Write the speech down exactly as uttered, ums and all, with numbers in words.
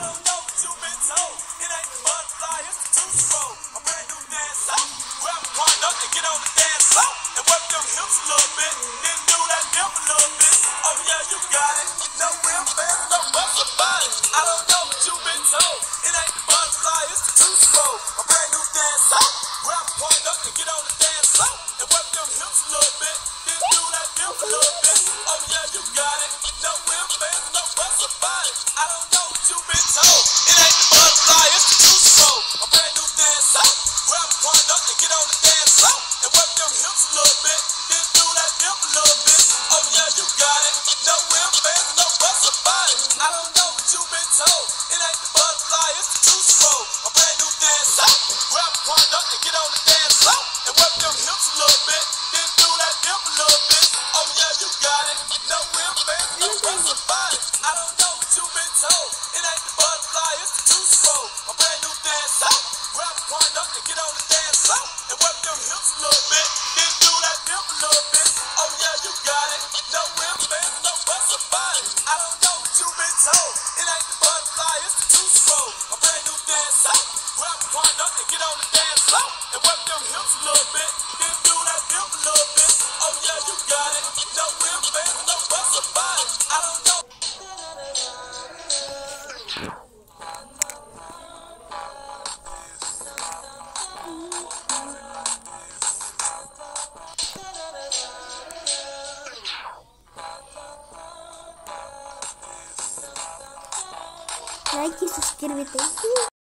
don't know what you've been told. It ain't the butterfly, it's the two-stroke. A brand new dance up. Grab a partner and get on the dance floor. And work them hips a little bit. Then do that dip a little bit. Oh yeah, you got it. No real fans, no bust about it. I don't know what you've been told. It ain't the butterfly, it's the two-stroke. A brand new dance up. Grab a partner and get on the dance floor. And work them hips a little bit. Then do that dip a little bit. Oh yeah, you got it. No real fans, no bust about it. I don't know what you've been told. It ain't the butterfly, it's the two-stroke. A brand new dance up. Grab a partner and get on the dance floor. And work them hips a little bit. Then do that dip a little bit. Oh yeah, you got it. No real fans, no bust about it. I don't know what you've been told. It ain't the butterfly, it's the two-stroke. A brand new dance up. Grab a partner and get on the dance floor. And work them hips a little bit. Then do that dip a little bit. Oh yeah, you got it. No real fans, no bust about it. I don't know what you've been told. It ain't the butterfly, it's the two-stroke. A brand new dance up. Grab a partner and get on the dance floor. And work them hips a little bit. Then do that dip a little bit. Oh yeah, you got it. No real fans, no bust about it. I don't know what you've been told. It ain't the butterfly, it's the two-stroke. A brand new dance up. Grab a partner and get on the dance floor. And work them hips a little bit. Then do that dip a little bit. Oh yeah, you got it. No real fans, no bust about it. I don't know. Like y suscríbete.